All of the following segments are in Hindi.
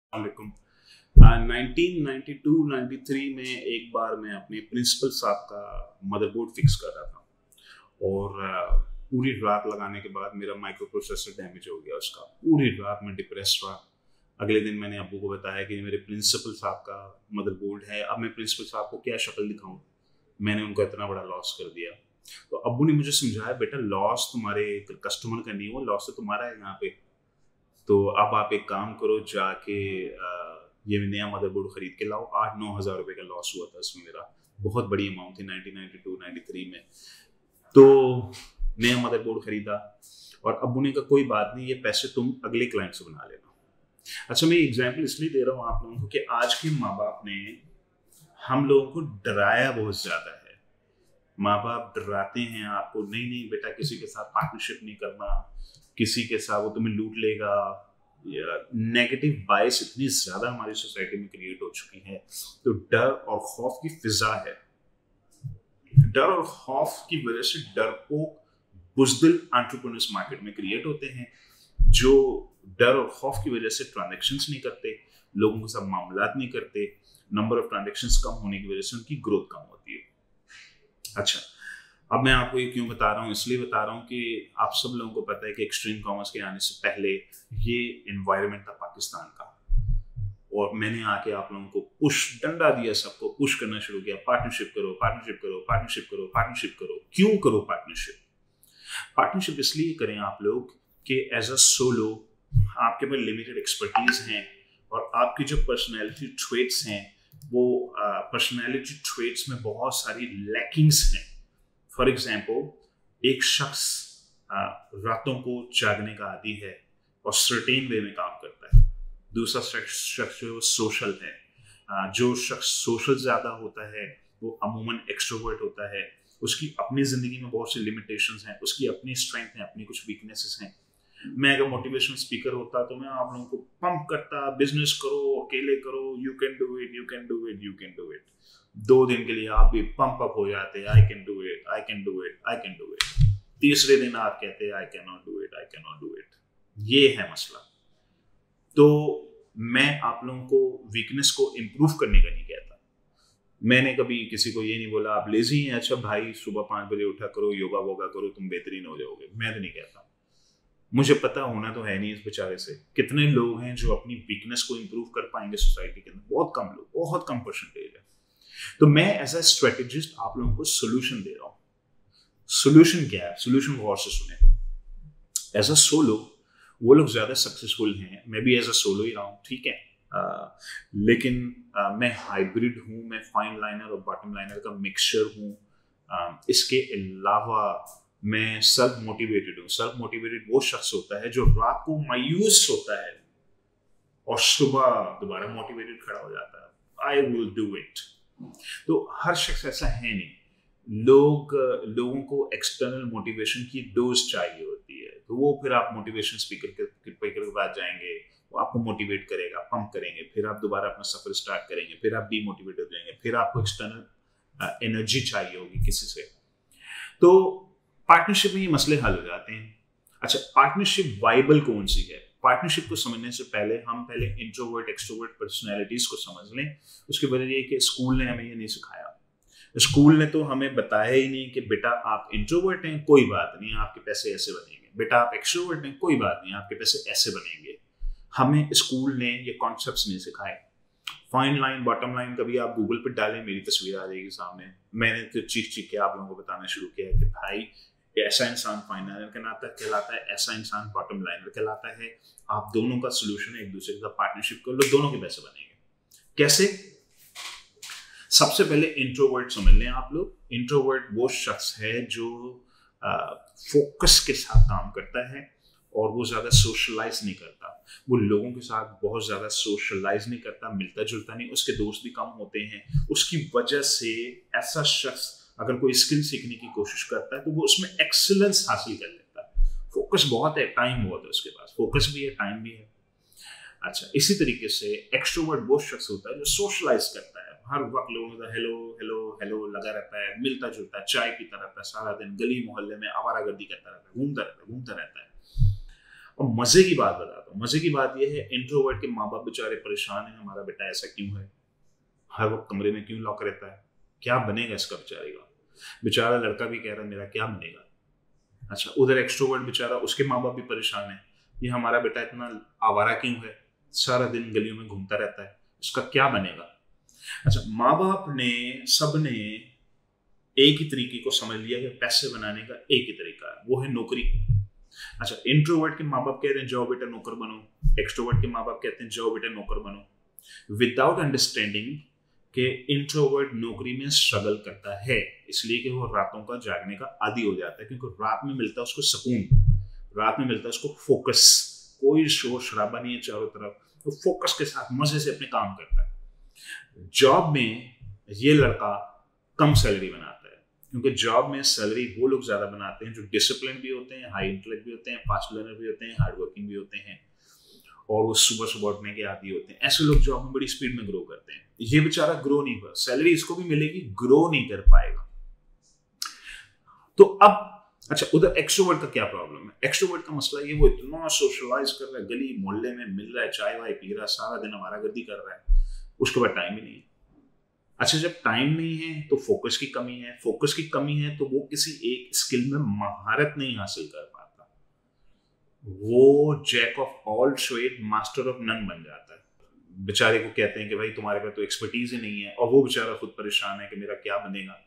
वालेकुम। 1992-93 में एक बार मैं अपने प्रिंसिपल साहब का मदरबोर्ड फिक्स कर रहा था और पूरी रात लगाने के बाद मेरा माइक्रो प्रोसेसर डैमेज हो गया। उसका पूरी रात में डिप्रेस रहा। अगले दिन मैंने अब्बू को बताया कि मेरे प्रिंसिपल साहब का मदरबोर्ड है। अब मैं प्रिंसिपल साहब को क्या शक्ल दिखाऊं, मैंने उनको इतना बड़ा लॉस कर दिया। तो अब्बू ने मुझे समझाया, बेटा लॉस तुम्हारे कस्टमर का नहीं हो, लॉस तो तुम्हारा है यहाँ पे। तो अब आप एक काम करो, जाके ये नया मदरबोर्ड खरीद के लाओ। 8-9 हज़ार रुपये का लॉस हुआ था इसमें मेरा। बहुत बड़ी अमाउंट थी 1992-93 में। तो नया मदरबोर्ड खरीदा और अब्बू ने कहा कोई बात नहीं, ये पैसे तुम अगले क्लाइंट से बना लेना। अच्छा, मैं एग्जाम्पल इसलिए दे रहा हूँ आप लोगों को कि आज के माँ बाप ने हम लोगों को डराया बहुत ज़्यादा है। माँ बाप डराते हैं आपको, नहीं नहीं बेटा किसी के साथ पार्टनरशिप नहीं करना, किसी के साथ वो तुम्हें लूट लेगा। नेगेटिव बायस इतनी ज्यादा हमारी सोसाइटी में क्रिएट हो चुकी है। तो डर और खौफ की फिजा है। डर और खौफ की वजह से डरपोक बुज़दिल एंटरप्रेन्योर्स मार्केट में क्रिएट होते हैं, जो डर और खौफ की वजह से ट्रांजैक्शंस नहीं करते, लोगों के साथ मामलात नहीं करते। नंबर ऑफ ट्रांजैक्शंस कम होने की वजह से उनकी ग्रोथ कम होती है। अच्छा, अब मैं आपको ये क्यों बता रहा हूँ, इसलिए बता रहा हूँ कि आप सब लोगों को पता है कि एक्सट्रीम कॉमर्स के आने से पहले ये एनवायरनमेंट था पाकिस्तान का, और मैंने आके आप लोगों को पुश डंडा दिया, सबको पुश करना शुरू किया, पार्टनरशिप करो, पार्टनरशिप करो, पार्टनरशिप करो, पार्टनरशिप करो। क्यों करो पार्टनरशिप? पार्टनरशिप इसलिए करें आप लोग कि एज अ सोलो आपके पास लिमिटेड एक्सपर्टीज हैं और आपकी जो पर्सनैलिटी ट्रेट्स हैं वो पर्सनैलिटी ट्रेट्स में बहुत सारी लैकिंग्स हैं। फॉर एग्जाम्पल, एक शख्स रातों को जागने का आदी है और सर्टेन वे में काम करता है। दूसरा शख्स जो सोशल है। जो शख्स सोशल ज़्यादा होता है वो अमूमन एक्सट्रोवर्ट होता है। उसकी अपनी ज़िंदगी में बहुत सी लिमिटेशंस हैं, उसकी अपनी स्ट्रेंथ हैं, अपनी कुछ वीकनेसेस हैं। मैं अगर मोटिवेशनल स्पीकर होता तो मैं आप लोगों को पंप करता, बिजनेस करो, अकेले करो, you can do it, you can do it, you can do it. 2 दिन के लिए आप भी पंप अप हो जाते, I can do it, I can do it, I can do it. तीसरे दिन आप कहते I can not do it, I can not do it. ये है मसला। तो मैं आप लोगों को वीकनेस को इम्प्रूव करने का नहीं कहता। मैंने कभी किसी को ये नहीं बोला आप लेजी हैं, अच्छा भाई सुबह 5 बजे उठा करो, योगा वोगा करो, तुम बेहतरीन हो जाओगे। मैं तो नहीं कहता। मुझे पता होना तो है नहीं इस बेचारे से कितने लोग हैं जो अपनी वीकनेस को इंप्रूव कर पाएंगे सोसाइटी के अंदर। बहुत कम लोग, बहुत कम परसेंटेज है। तो मैं एज अ स्ट्रेटेजिस्ट आप लोगों को सोल्यूशन दे रहा हूं। सोल्यूशन क्या है? सोल्यूशन गौर से सुने। एज अ सोलो वो लोग ज्यादा सक्सेसफुल हैं, मैं भी एज अ सोलो ही रहा हूं, ठीक है। लेकिन मैं हाइब्रिड हूं, मैं फाइन लाइनर और बॉटम लाइनर का मिक्सचर हूं। इसके अलावा मैं सेल्फ मोटिवेटेड हूँ। सेल्फ मोटिवेटेड वो शख्स होता है जो रात को मायूस होता है और सुबह दोबारा मोटिवेटेड खड़ा हो जाता है, आई विल डू इट। तो हर शख्स ऐसा है नहीं। लोगों को एक्सटर्नल मोटिवेशन की डोज चाहिए होती है। तो वो फिर आप मोटिवेशन स्पीकर के पास जाएंगे, वो आपको मोटिवेट करेगा, पंप करेंगे, फिर आप दोबारा अपना सफर स्टार्ट करेंगे, फिर आप डीमोटिवेट हो जाएंगे, फिर आपको एक्सटर्नल एनर्जी चाहिए होगी किसी से। तो पार्टनरशिप में ये मसले हल हो जाते हैं। अच्छा, पार्टनरशिप वाइबल कौन सी है? पार्टनरशिप को समझने से पहले हम इंट्रोवर्ट एक्सट्रोवर्ट पर्सनैलिटीज को समझ लें। उसकी वजह ये कि स्कूल ने हमें ये नहीं सिखाया। स्कूल ने तो हमें बताया ही नहीं कि बेटा आप इंट्रोवर्ट हैं, कोई बात नहीं, आपके पैसे ऐसे बनेंगे। बेटा आप एक्सट्रोवर्ट हैं, कोई बात नहीं, आपके पैसे ऐसे बनेंगे। हमें स्कूल ने ये कॉन्सेप्ट्स नहीं सिखाए। फाइन लाइन, बॉटम लाइन कभी आप गूगल पर डालें, मेरी तस्वीर आ जाएगी सामने। मैंने तो चीख चीख के आप लोगों को बताना शुरू किया कि भाई ऐसा इंसान फाइन लाइनर कहलाता है, ऐसा इंसान बॉटम लाइनर कहलाता है। आप दोनों का सोल्यूशन है, एक दूसरे के साथ पार्टनरशिप कर लो, दोनों के पैसे बनेंगे। कैसे? सबसे पहले इंट्रोवर्ट समझ लें आप लोग। इंट्रोवर्ट वो शख्स है जो फोकस के साथ काम करता है और वो ज्यादा सोशलाइज नहीं करता। वो लोगों के साथ बहुत ज्यादा सोशलाइज नहीं करता, मिलता जुलता नहीं, उसके दोस्त भी कम होते हैं। उसकी वजह से ऐसा शख्स अगर कोई स्किल सीखने की कोशिश करता है तो वो उसमें एक्सीलेंस हासिल कर लेता है। फोकस बहुत है, टाइम बहुत है उसके पास, फोकस भी है, टाइम भी है। अच्छा, इसी तरीके से एक्सट्रोवर्ट वो शख्स होता है जो सोशलाइज करता है, हर वक्त लोगों का हेलो हेलो हेलो लगा रहता है, मिलता जुलता है, चाय पीता रहता है, सारा दिन गली मोहल्ले में आवारागर्दी करता रहता है, घूमता रहता है। और मजे की बात बताता बताता हूँ। मजे की बात यह है, इंट्रोवर्ट के माँ बाप बेचारे परेशान हैं, हमारा बेटा ऐसा क्यों है, हर वक्त कमरे में क्यों लॉक रहता है, क्या बनेगा इसका बेचारे का। बेचारा लड़का भी कह रहा है मेरा क्या बनेगा। अच्छा, उधर एक्सट्रोवर्ट बेचारा, उसके माँ बाप भी परेशान है, ये हमारा बेटा इतना आवारा क्यों है, सारा दिन गलियों में घूमता रहता है, इसका क्या बनेगा। अच्छा, माँ बाप ने सबने एक ही तरीके को समझ लिया कि पैसे बनाने का एक ही तरीका है, वो है नौकरी। अच्छा, इंट्रोवर्ट के माँ बाप कहते हैं जाओ बेटा नौकर बनो, एक्सट्रोवर्ट के माँ बाप कहते हैं जाओ बेटा नौकर बनो, विदाउट अंडरस्टैंडिंग कि इंट्रोवर्ट नौकरी में स्ट्रगल करता है इसलिए कि वो रातों का जागने का आदी हो जाता है, क्योंकि रात में मिलता है उसको सुकून, रात में मिलता है उसको फोकस, कोई शोर शराबा नहीं है चारों तरफ, तो फोकस के साथ मजे से अपने काम करता है। जॉब में ये लड़का कम सैलरी बनाता है, क्योंकि जॉब में सैलरी वो लोग ज्यादा बनाते हैं जो डिसिप्लिन भी होते हैं, हाई इंटेलेक्ट भी होते हैं, फास्ट लर्नर भी होते हैं, हार्ड वर्किंग भी होते हैं, और वो सुबह सुबह उठने के आदी होते हैं। ऐसे लोग जॉब में बड़ी स्पीड में ग्रो करते हैं। ये बेचारा ग्रो नहीं कर, सैलरी इसको भी मिलेगी, ग्रो नहीं कर पाएगा। तो अब अच्छा, उधर एक्सट्रोवर्ट का क्या प्रॉब्लम है। एक्सट्रोवर्ट का मसला ये, वो इतना सोशलाइज कर रहा है, गली मोहल्ले में मिल रहा है, चाय वाय पी रहा है, सारा दिन आवारागर्दी कर रहा है, उसके बाद टाइम ही नहीं है। अच्छा, जब टाइम नहीं है तो फोकस की कमी है, फोकस की कमी है तो वो किसी एक स्किल में महारत नहीं हासिल कर पाता, वो jack of all trade master of none बन जाता है। बेचारे को कहते हैं कि भाई तुम्हारे पास तो एक्सपर्टीज ही नहीं है, और वो बेचारा खुद परेशान है कि मेरा क्या बनेगा।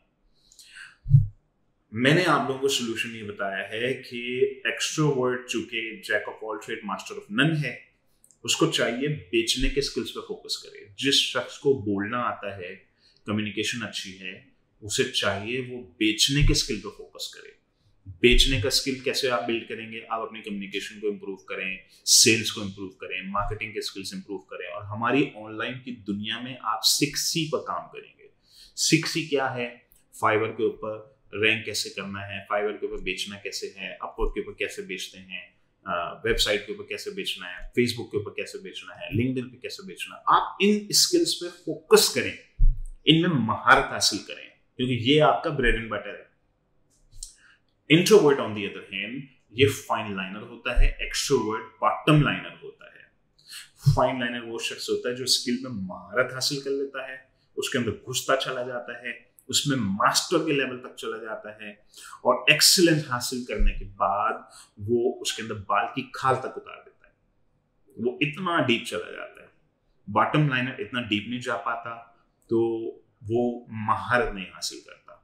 मैंने आप लोगों को सोल्यूशन ये बताया है कि एक्सट्रोवर्ट चूंकि jack of all trade master of none है, उसको चाहिए बेचने के स्किल्स पर फोकस करे। जिस शख्स को बोलना आता है, कम्युनिकेशन अच्छी है, उसे चाहिए वो बेचने के स्किल पर फोकस करे। बेचने का स्किल कैसे आप बिल्ड करेंगे, आप अपनी कम्युनिकेशन को इम्प्रूव करें, सेल्स को इम्प्रूव करें, मार्केटिंग के स्किल्स इम्प्रूव करें, और हमारी ऑनलाइन की दुनिया में आप 6C पर काम करेंगे। 6C क्या है, फाइवर के ऊपर रैंक कैसे करना है, फाइवर के ऊपर बेचना कैसे है, अपवर्क के ऊपर कैसे बेचते हैं, वेबसाइट के ऊपर कैसे बेचना है, फेसबुक के ऊपर कैसे बेचना है, लिंक्डइन पे कैसे बेचना है। आप इन स्किल्स पे फोकस करें, इनमें महारत हासिल करें, क्योंकि ये आपका ब्रेड एंड बटर है। Introvert on the other hand ये फाइन लाइनर होता है, एक्सट्रोवर्ट बॉटम लाइनर होता है। फाइन लाइनर वो शख्स होता है जो स्किल में महारत हासिल कर लेता है, उसके अंदर घुसता चला जाता है, उसमें मास्टर के लेवल तक चला जाता है, और एक्सीलेंस हासिल करने के बाद वो उसके अंदर बाल की खाल तक उतार देता है, वो इतना डीप चला जाता है। बॉटम लाइनर इतना डीप नहीं जा पाता, तो वो महारत नहीं हासिल करता।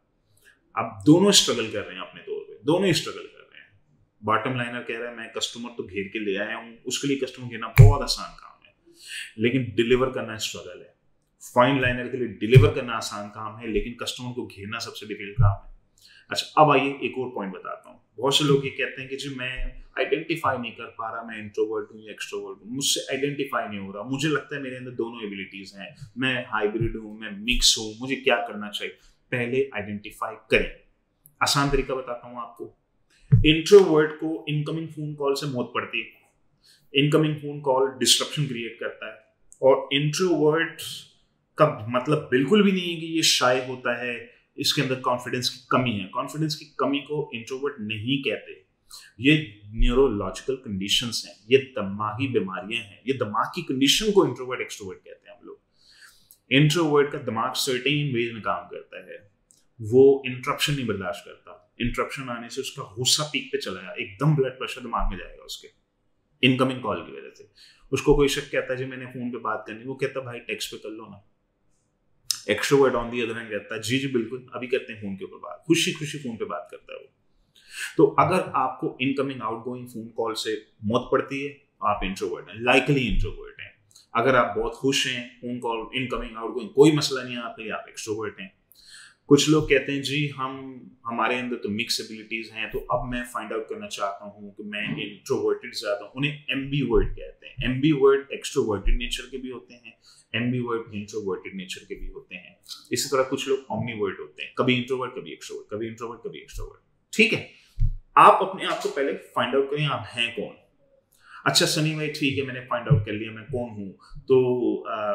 अब दोनों स्ट्रगल कर रहे हैं अपने दौर पे, दोनों ही स्ट्रगल कर रहे हैं। बॉटम लाइनर कह रहा है मैं कस्टमर तो घेर के ले आया हूँ, उसके लिए कस्टमर घेरना बहुत आसान काम है, लेकिन डिलीवर करना स्ट्रगल है। फाइन लाइनर के लिए डिलीवर करना आसान काम है, लेकिन कस्टमर को घेरना सबसे डिफिकल्ट काम है। अच्छा, अब आइए एक और पॉइंट बताता हूँ। बहुत से लोग ये कहते हैं कि जी मैं आइडेंटिफाई नहीं कर पा रहा, मैं इंट्रोवर्ट हूँ या एक्सट्रोवर्ट हूँ, मुझसे आइडेंटिफाई नहीं हो रहा, मुझे लगता है मेरे अंदर दोनों एबिलिटीज हैं, मैं हाइब्रिड हूँ, मैं मिक्स हूँ, मुझे क्या करना चाहिए। पहले आइडेंटिफाई करें। आसान तरीका बताता हूँ आपको। इंट्रोवर्ट को इनकमिंग फोन कॉल से मौत पड़ती है। Incoming phone call disruption create करता है, और इंट्रोवर्ट का मतलब बिल्कुल भी नहीं है कि ये शाय होता है, इसके अंदर कॉन्फिडेंस की कमी है। कॉन्फिडेंस की कमी को इंट्रोवर्ट नहीं कहते, ये न्यूरोलॉजिकल कंडीशंस हैं, ये दिमागी बीमारियां हैं, ये दिमाग की कंडीशन को इंट्रोवर्ट एक्सट्रोवर्ट कहते हैं हम लोग। इंट्रोवर्ट का दिमाग सर्टेन वेज में काम करता है, वो इंटरप्शन नहीं बर्दाश्त करता। इंटरप्शन आने से उसका गुस्सा पीक पे चला जाएगा, एकदम ब्लड प्रेशर दिमाग में जाएगा उसके, इनकमिंग कॉल की वजह से। उसको कोई शक कहता है जी मैंने फोन पे बात करनी, वो कहता है भाई टेक्स्ट पे कर लो ना। Extrovert on the other hand कहता है जी जी बिल्कुल अभी करते हैं फोन के ऊपर बात, खुशी खुशी फोन पे बात करता है वो। तो अगर आपको इनकमिंग आउटगोइंग फोन कॉल से मौत पड़ती है, आप इंट्रोवर्ट हैं, लाइकली इंट्रोवर्ट हैं। अगर आप बहुत खुश हैं, फोन कॉल इनकमिंग आउटगोइंग कोई मसला नहीं है आपके लिए, आप एक्सट्रोवर्ट हैं। कुछ लोग कहते हैं जी हमारे अंदर तो मिक्स एबिलिटीज हैं, तो अब मैं फाइंड आउट करना चाहता हूँ कि मैं इंट्रोवर्टेड ज्यादा हूँ। उन्हें एम्बीवर्ट कहते हैं। एम्बीवर्ट एक्सट्रोवर्टेड नेचर के भी होते हैं, एम्बीवर्ट इंट्रोवर्टेड नेचर के भी होते हैं। इसी तरह कुछ लोग ओमनीवर्ट होते हैं, कभी इंट्रोवर्ट कभी एक्सट्रोवर्ट, कभी इंट्रोवर्ट कभी एक्सट्रोवर्ट। ठीक है, आप अपने आप को पहले फाइंड आउट करें आप हैं कौन। अच्छा सनी भाई ठीक है, मैंने फाइंड आउट कर लिया मैं कौन हूँ, तो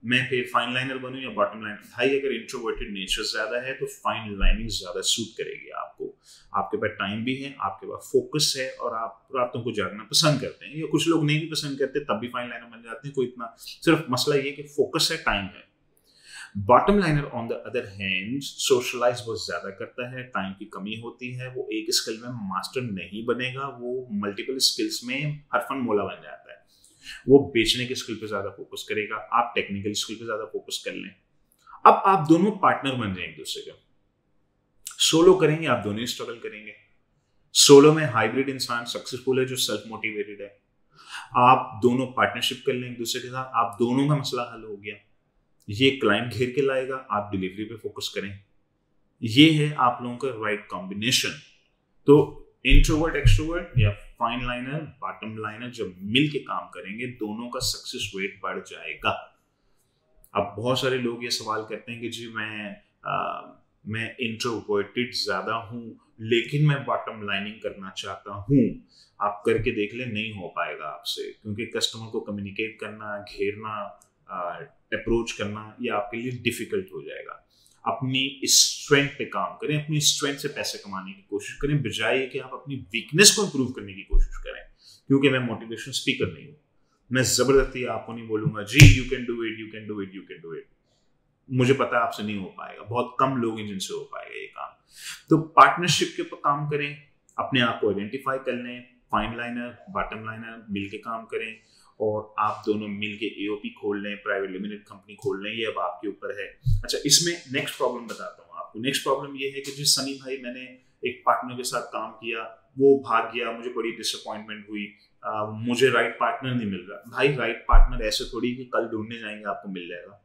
मैं फिर फाइन लाइनर बनूं या बॉटम लाइनर? भाई अगर इंट्रोवर्टेड नेचर ज्यादा है तो फाइन लाइनिंग ज्यादा सूट करेगी आपको। आपके पास टाइम भी है, आपके पास फोकस है, और आप रातों को जागना पसंद करते हैं, या कुछ लोग नहीं भी पसंद करते तब भी फाइन लाइनर बन जाते हैं, कोई इतना, सिर्फ मसला ये कि फोकस है, टाइम है। Bottom liner on the other hand socialize बहुत ज्यादा करता है, टाइम की कमी होती है, वो एक स्किल में मास्टर नहीं बनेगा, वो मल्टीपल स्किल्स में हरफन मोला बन जाता है। वो बेचने के स्किल पे ज्यादा फोकस करेगा, आप टेक्निकल स्किल पे ज्यादा फोकस कर लें। अब आप दोनों पार्टनर बन जाए एक दूसरे के। सोलो करेंगे, आप दोनों ही स्ट्रगल करेंगे। सोलो में हाइब्रिड इंसान सक्सेसफुल है जो सेल्फ मोटिवेटेड है। आप दोनों पार्टनरशिप कर लें एक दूसरे के साथ, आप दोनों का मसला हल हो गया। ये क्लाइंट घेर के लाएगा, आप डिलीवरी पे फोकस करें। ये है आप लोगों का राइट कॉम्बिनेशन। तो इंट्रोवर्ट एक्सट्रोवर्ट या फाइन लाइनर बॉटम लाइनर जब मिल के काम करेंगे, दोनों का सक्सेस रेट बढ़ जाएगा। अब बहुत सारे लोग ये सवाल करते हैं कि जी मैं इंट्रोवर्टेड ज्यादा हूं लेकिन मैं बॉटम लाइनिंग करना चाहता हूं। आप करके देख ले, नहीं हो पाएगा आपसे, क्योंकि कस्टमर को कम्युनिकेट करना, घेरना, अप्रोच करना, ये आपके लिए डिफिकल्ट हो जाएगा। अपनी स्ट्रेंथ पे काम करें, अपनी स्ट्रेंथ से पैसे कमाने की कोशिश करें, बजाय कि आप अपनी वीकनेस को इंप्रूव करने की कोशिश करें। क्योंकि मैं मोटिवेशन स्पीकर नहीं हूँ, मैं जबरदस्ती आपको नहीं बोलूंगा जी you can do it, you can do it, you can do it. मुझे पता है आपसे नहीं हो पाएगा, बहुत कम लोग हैं जिनसे हो पाएगा ये काम। तो पार्टनरशिप के ऊपर काम करें, अपने आप को आइडेंटिफाई कर लें, फाइन लाइनर बॉटम लाइनर मिल के काम करें, और आप दोनों मिलके एओपी खोल लें, प्राइवेट लिमिटेड कंपनी खोल लें, ये अब आपके ऊपर है। अच्छा, इसमें नेक्स्ट प्रॉब्लम बताता हूँ आपको। नेक्स्ट प्रॉब्लम ये है कि जी सनी भाई, मैंने एक पार्टनर के साथ काम किया, वो भाग गया, मुझे बड़ी डिसअपॉइंटमेंट हुई, मुझे राइट पार्टनर नहीं मिल रहा। भाई राइट पार्टनर ऐसे थोड़ी कि कल ढूंढने जाएंगे आपको मिल जाएगा।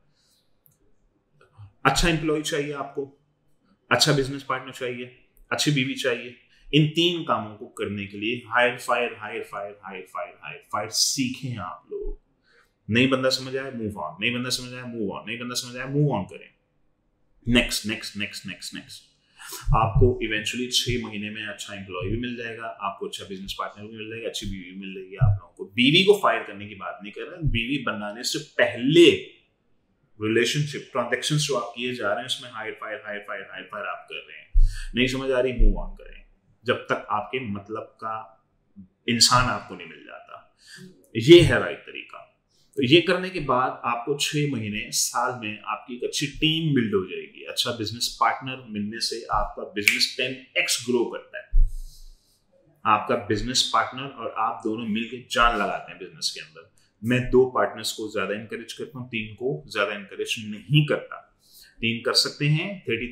अच्छा एम्प्लॉय चाहिए आपको, अच्छा बिजनेस पार्टनर चाहिए, अच्छी बीवी चाहिए। इन तीन कामों को करने के लिए hire fire hire fire hire fire hire fire सीखें आप लोग। नई बंदा समझ आया, मूव ऑन, नई बंदा समझ आया, मूव ऑन, नई बंदा समझ आया, मूव ऑन करें। Next next next next next. आपको इवेंचुअली 6 महीने में अच्छा एम्प्लॉय भी मिल जाएगा, आपको अच्छा बिजनेस पार्टनर भी मिल जाएगा, अच्छी बीवी भी मिल जाएगी आप लोगों को। बीवी को फायर करने की बात नहीं कर रहा, बीवी बनाने से पहले रिलेशनशिप ट्रांजैक्शन जो आप किए जा रहे हैं उसमें hire fire hire fire hire fire आप कर रहे हैं। नहीं समझ आ रही, मूव ऑन करें, जब तक आपके मतलब का इंसान आपको नहीं मिल जाता। ये है राइट तरीका। तो ये करने के बाद आपको 6 महीने साल में आपकी एक अच्छी टीम बिल्ड हो जाएगी। अच्छा बिजनेस पार्टनर मिलने से आपका बिजनेस 10x ग्रो करता है। आपका बिजनेस पार्टनर और आप दोनों मिलकर जान लगाते हैं बिजनेस के अंदर। मैं 2 पार्टनर्स को ज्यादा इंकरेज करता हूँ, 3 को ज्यादा इंकरेज नहीं करता। 3 कर सकते हैं,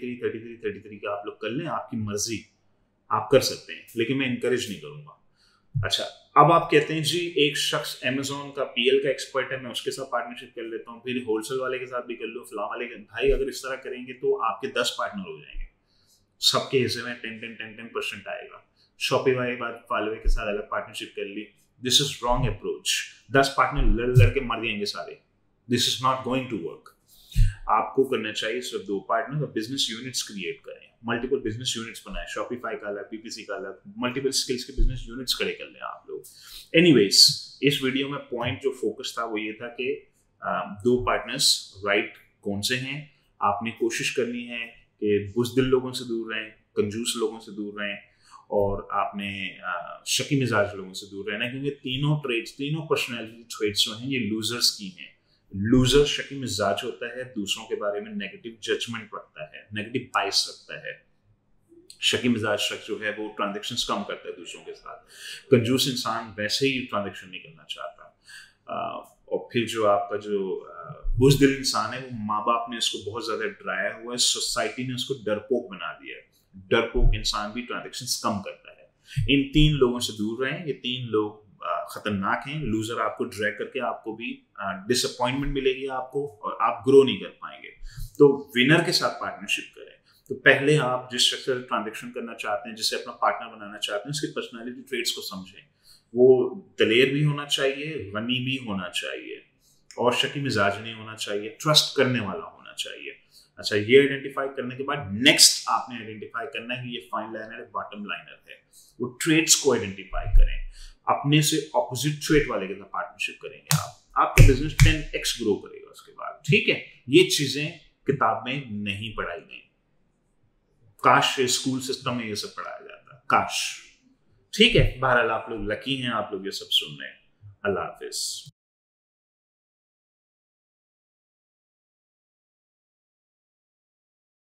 33 का आप लोग कर लें, आपकी मर्जी, आप कर सकते हैं, लेकिन मैं इंकरेज नहीं करूंगा। अच्छा, अब आप कहते हैं जी एक शख्स अमेज़न का पीएल का एक्सपर्ट है, मैं उसके साथ पार्टनरशिप कर लेता हूँ, फिर होलसेल वाले के साथ भी कर लो, फला वाले के। भाई अगर इस तरह करेंगे तो आपके 10 पार्टनर हो जाएंगे, सबके हिस्से में 10% आएगा। शॉपिफाई वाले के साथ अलग पार्टनरशिप कर ली, this is wrong approach. 10 partner लड़ के मर जाएंगे सारे, this is not going to work. आपको करना चाहिए सिर्फ 2 पार्टनर और बिजनेस यूनिट्स क्रिएट करें, मल्टीपल बिजनेस यूनिट्स बनाएं, शॉपिफाई का अलग, पीपीसी का अलग, मल्टीपल स्किल्स के बिजनेस यूनिट्स खड़े कर लें आप लोग। एनीवेज, इस वीडियो में पॉइंट जो फोकस था वो ये था कि 2 पार्टनर्स राइट कौन से हैं। आपने कोशिश करनी है कि बुज़दिल लोगों से दूर रहें, कंजूस लोगों से दूर रहें, और आपने शकी मिजाज लोगों से दूर रहना है, क्योंकि तीनों पर्सनैलिटी ट्रेट्स जो हैं ये लूजर्स की हैं। लूजर शकी मिजाज होता है, दूसरों के बारे में नेगेटिव जजमेंट रखता है, नेगेटिव बायस रखता है। शकी मिजाज शख्स जो है वो ट्रांजैक्शंस कम करता है दूसरों के साथ। कंजूस इंसान वैसे ही ट्रांजैक्शन नहीं करना चाहता। और फिर जो आपका जो बुज़दिल इंसान है, वो माँ बाप ने इसको बहुत ज्यादा डराया हुआ है, सोसाइटी ने उसको डरपोक बना दिया है। डरपोक इंसान भी ट्रांजैक्शंस कम करता है। इन 3 लोगों से दूर रहें। ये 3 लोग खतरनाक हैं। लूजर आपको ड्रैग करके आपको भी डिसअपॉइंटमेंट मिलेगी आपको, और आप ग्रो नहीं कर पाएंगे। तो विनर के साथ पार्टनरशिप करें। तो पहले आप जिस शख्स से ट्रांजैक्शन करना चाहते हैं, जिसे अपना पार्टनर बनाना चाहते हैं, उसकी पर्सनालिटी ट्रेट्स को समझें। वो दलेर भी होना चाहिए, गनी भी होना चाहिए, और शकी मिजाज नहीं होना चाहिए, ट्रस्ट करने वाला होना चाहिए। अच्छा, ये आइडेंटिफाई करने के बाद नेक्स्ट आपने आइडेंटिफाई करना है कि ये फाइन लाइनर है, बॉटम लाइनर है। वो ट्रेट्स को आइडेंटिफाई करें। अपने से ऑपोजिट ट्रेट वाले के साथ पार्टनरशिप करेंगे आपका बिजनेस 10x ग्रो करेगा उसके बाद। ठीक है, ये चीजें किताब में नहीं पढ़ाई गई। काश स्कूल सिस्टम में ये सब पढ़ाया जाता, काश। ठीक है, बहरहाल आप लोग लकी हैं, आप लोग ये सब सुन रहे हैं। अल्लाह हाफिज।